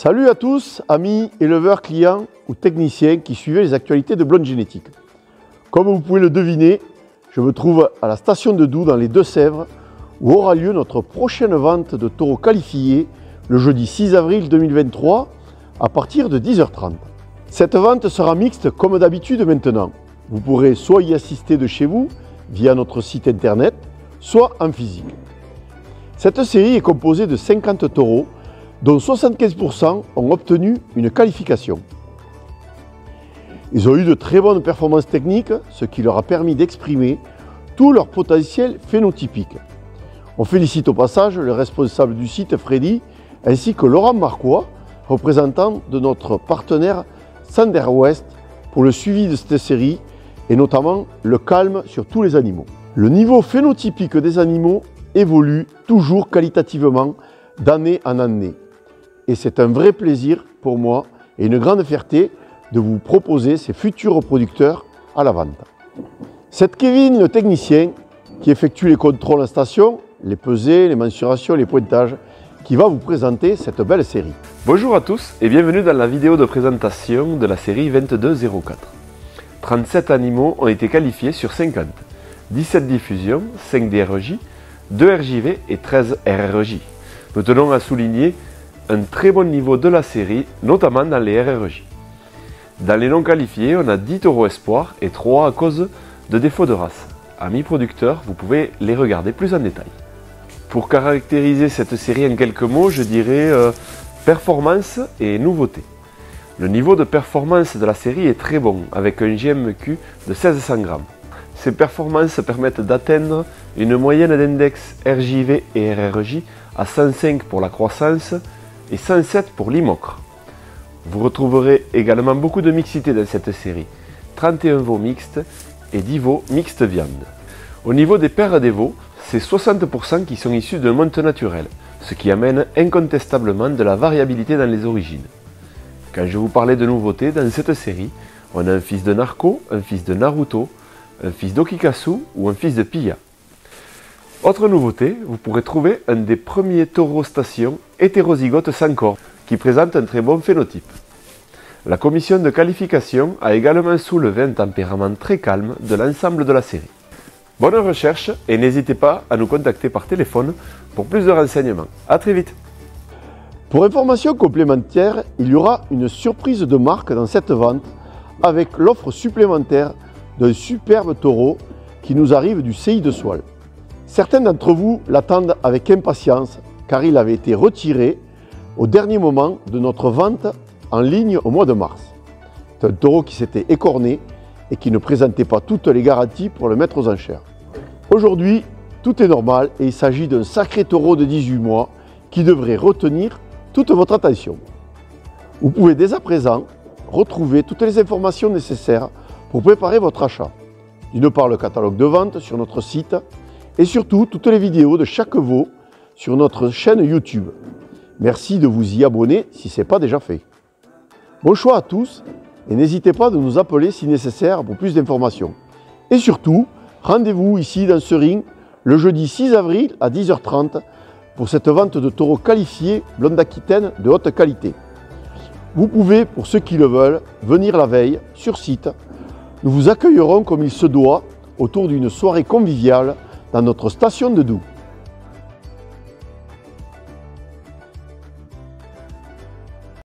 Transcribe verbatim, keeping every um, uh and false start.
Salut à tous, amis, éleveurs, clients ou techniciens qui suivaient les actualités de Blonde Génétique. Comme vous pouvez le deviner, je me trouve à la station de Doux dans les Deux-Sèvres où aura lieu notre prochaine vente de taureaux qualifiés le jeudi six avril deux mille vingt-trois à partir de dix heures trente. Cette vente sera mixte comme d'habitude maintenant. Vous pourrez soit y assister de chez vous via notre site internet, soit en physique. Cette série est composée de cinquante taureaux dont soixante-quinze pour cent ont obtenu une qualification. Ils ont eu de très bonnes performances techniques, ce qui leur a permis d'exprimer tout leur potentiel phénotypique. On félicite au passage le responsable du site Freddy ainsi que Laurent Marquois, représentant de notre partenaire Sander West pour le suivi de cette série et notamment le calme sur tous les animaux. Le niveau phénotypique des animaux évolue toujours qualitativement d'année en année. Et c'est un vrai plaisir pour moi et une grande fierté de vous proposer ces futurs producteurs à la vente. C'est Kevin, le technicien, qui effectue les contrôles en station, les pesées, les mensurations, les pointages, qui va vous présenter cette belle série. Bonjour à tous et bienvenue dans la vidéo de présentation de la série vingt-deux zéro quatre. trente-sept animaux ont été qualifiés sur cinquante, dix-sept diffusions, cinq D R J, deux R J V et treize R R J. Nous tenons à souligner un très bon niveau de la série, notamment dans les R R J. Dans les non qualifiés, on a dix taureaux espoirs et trois à cause de défauts de race. Amis producteurs, vous pouvez les regarder plus en détail. Pour caractériser cette série en quelques mots, je dirais euh, performance et nouveauté. Le niveau de performance de la série est très bon, avec un G M Q de mille six cents grammes. Ces performances permettent d'atteindre une moyenne d'index R J V et R R J à cent cinq pour la croissance et cent sept pour l'I-Mocre. Vous retrouverez également beaucoup de mixité dans cette série, trente et un veaux mixtes et dix veaux mixtes viande. Au niveau des paires des veaux, c'est soixante pour cent qui sont issus d'un monte naturel, ce qui amène incontestablement de la variabilité dans les origines. Quand je vous parlais de nouveautés dans cette série, on a un fils de Narco, un fils de Naruto, un fils d'Okikasu ou un fils de Pilla. Autre nouveauté, vous pourrez trouver un des premiers taureaux station hétérozygote sans corps, qui présente un très bon phénotype. La commission de qualification a également soulevé un tempérament très calme de l'ensemble de la série. Bonne recherche et n'hésitez pas à nous contacter par téléphone pour plus de renseignements. A très vite. Pour information complémentaire, il y aura une surprise de marque dans cette vente avec l'offre supplémentaire d'un superbe taureau qui nous arrive du C I de Soile. Certains d'entre vous l'attendent avec impatience car il avait été retiré au dernier moment de notre vente en ligne au mois de mars. C'est un taureau qui s'était écorné et qui ne présentait pas toutes les garanties pour le mettre aux enchères. Aujourd'hui, tout est normal et il s'agit d'un sacré taureau de dix-huit mois qui devrait retenir toute votre attention. Vous pouvez dès à présent retrouver toutes les informations nécessaires pour préparer votre achat. D'une part, le catalogue de vente sur notre site et surtout toutes les vidéos de chaque veau sur notre chaîne YouTube. Merci de vous y abonner si ce n'est pas déjà fait. Bon choix à tous et n'hésitez pas de nous appeler si nécessaire pour plus d'informations. Et surtout, rendez-vous ici dans ce ring le jeudi six avril à dix heures trente pour cette vente de taureaux qualifiés blonde aquitaine de haute qualité. Vous pouvez, pour ceux qui le veulent, venir la veille sur site. Nous vous accueillerons comme il se doit autour d'une soirée conviviale dans notre station de Doux.